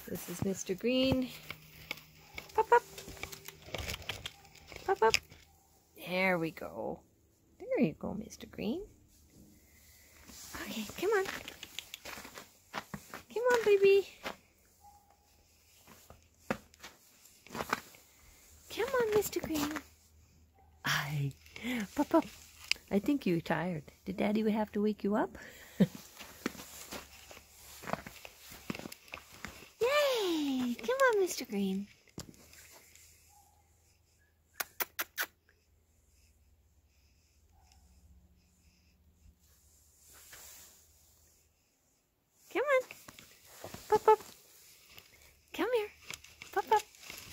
This is Mr. Green. Pop up. Pop up. There we go. There you go, Mr. Green. Okay, come on. Come on, baby. Come on, Mr. Green. Pop up. I think you're tired. Did Daddy have to wake you up? Yay! Come on, Mr. Green. Come on. Pop up. Come here. Pop up.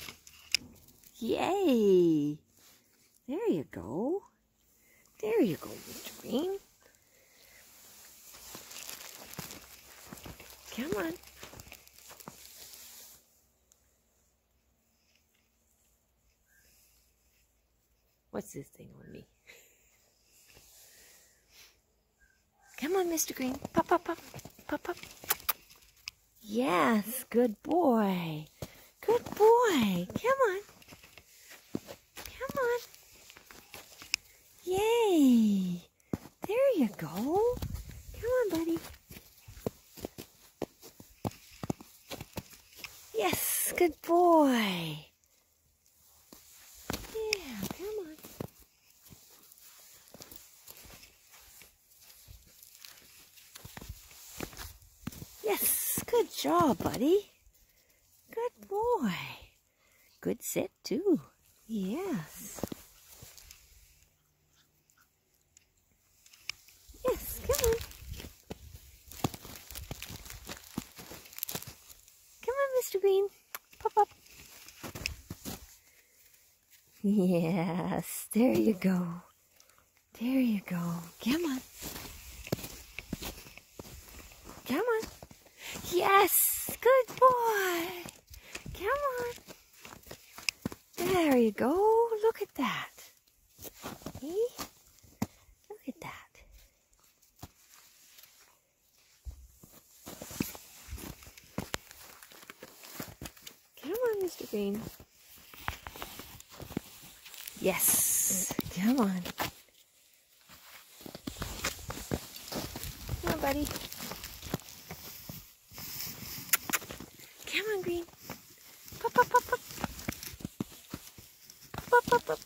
Yay! There you go. There you go, Mr. Green. Come on. What's this thing on me? Come on, Mr. Green. Pop, pop, pop. Pop, pop. Yes, good boy. Good boy. Come on. Come on. Yay. There you go. Come on, buddy. Yes, good boy. Yeah, come on. Yes, good job, buddy. Good boy. Good sit, too. Yes. Yes, come on. Come on, Mr. Green. Pop up. Yes, there you go. There you go. Come on. Come on. Yes, good boy. Come on. There you go. Look at that. See? Look at that. Come on, Mr. Green. Yes. Come on. Come on, buddy. Come on, Green. Pop, pop, pop, pop. Pop, pop, pop.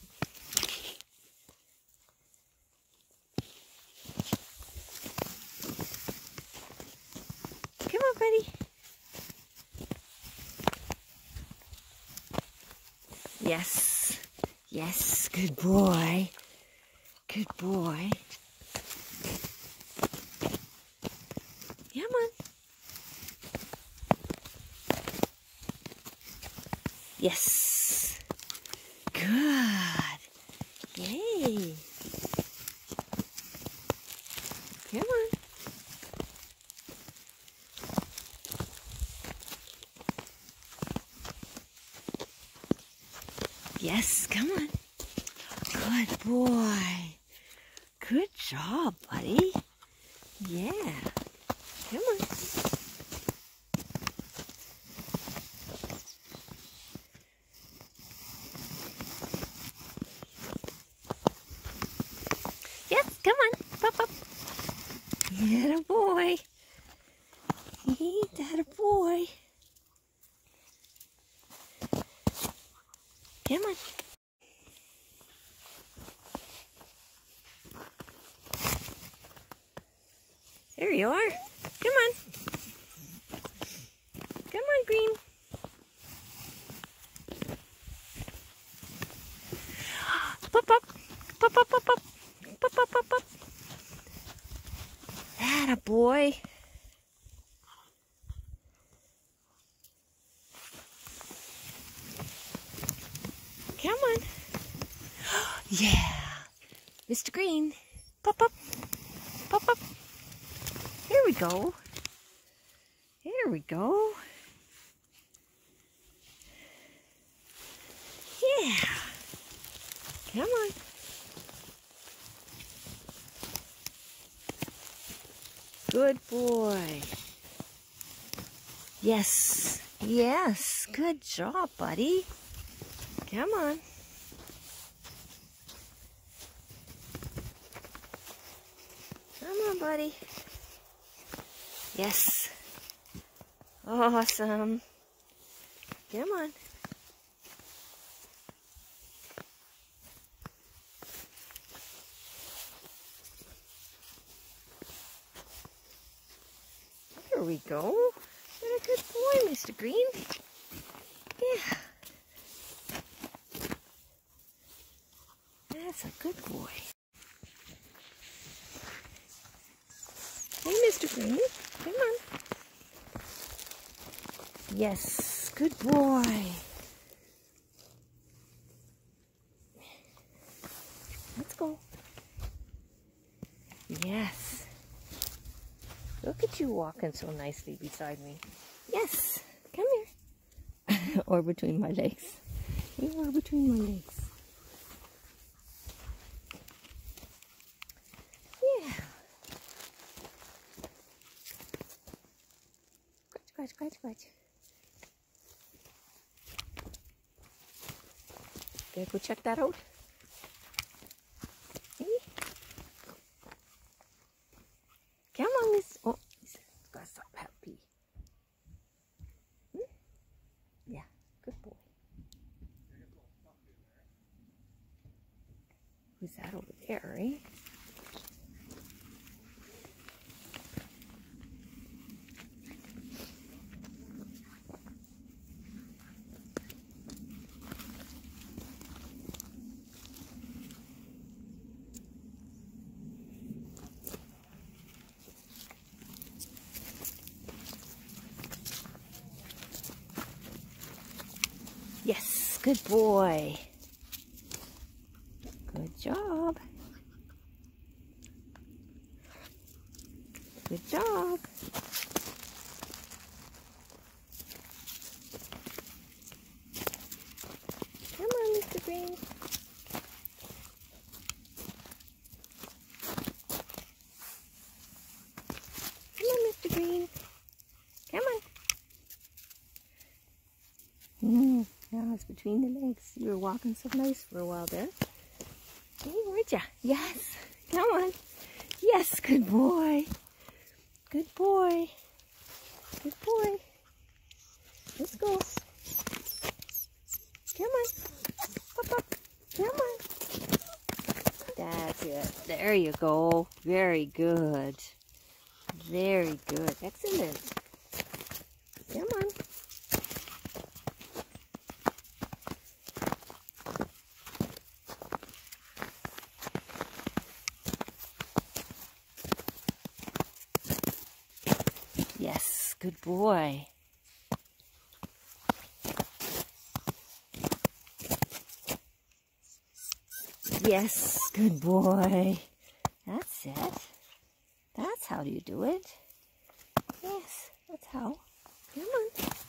Come on, buddy. Yes. Yes, good boy. Good boy. Come on. Yes. Good. Yay. Come on. Yes, come on. Good boy. Good job, buddy. Yeah. Come on. Yes, come on. Pop up. Yeah, boy. That a boy. Come on. There you are. Come on. Come on, Green. Pop up. Pop up, pop up. Pop up, pop up. That a boy. Come on. Yeah. Mr. Green. Pop up. Pop up. Here we go. Here we go. Yeah. Come on. Good boy. Yes. Yes, good job, buddy. Come on. Come on, buddy. Yes. Awesome. Come on. There we go. What a good boy, Mr. Green. Yeah. That's a good boy. Hey, Mr. Green. Come on. Yes, good boy. Let's go. Yes. Look at you walking so nicely beside me. Yes, come here. Or between my legs. You are between my legs. Yeah. Scratch, scratch, scratch. Gotta go check that out. Hey. Come on, Miss. Oh, he's got stop happy. Yeah, good boy. Who's that over there, eh? Yes, good boy. Good job. Good job. Come on, Mr. Green. Come on, Mr. Green. Come on. Now it's between the legs. You were walking so nice for a while there. Hey, weren't ya? Yes. Come on. Yes, good boy. Good boy. Good boy. Let's go. Come on. Up, up. Come on. That's it. There you go. Very good. Very good. Excellent. Come on. Yes, good boy. Yes, good boy. That's it. That's how you do it. Yes, that's how. Come on.